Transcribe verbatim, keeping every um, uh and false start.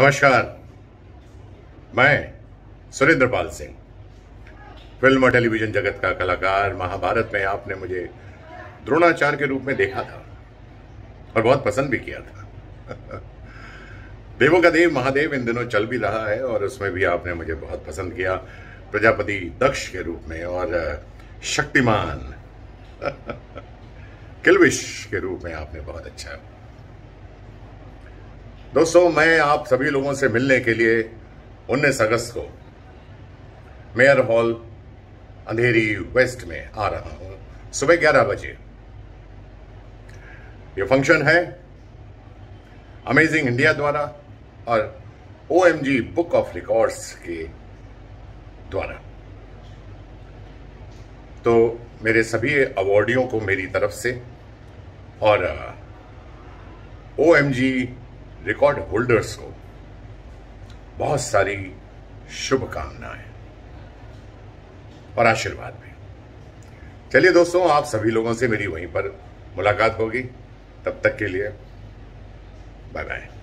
नमस्कार, मैं सुरेंद्र पाल सिंह, फिल्म और टेलीविजन जगत का कलाकार। महाभारत में आपने मुझे द्रोणाचार्य के रूप में देखा था और बहुत पसंद भी किया था। देवों का देव महादेव इन दिनों चल भी रहा है और उसमें भी आपने मुझे बहुत पसंद किया, प्रजापति दक्ष के रूप में, और शक्तिमान किल्विश के रूप में आपने बहुत अच्छा। दोस्तों, मैं आप सभी लोगों से मिलने के लिए उन्नीस अगस्त को मेयर हॉल अंधेरी वेस्ट में आ रहा हूं, सुबह ग्यारह बजे। यह फंक्शन है अमेजिंग इंडिया द्वारा और O M G book of records के द्वारा। तो मेरे सभी अवार्डियों को मेरी तरफ से और O M G record holders को बहुत सारी शुभकामनाएं और आशीर्वाद भी। चलिए दोस्तों, आप सभी लोगों से मेरी वहीं पर मुलाकात होगी। तब तक के लिए बाय बाय।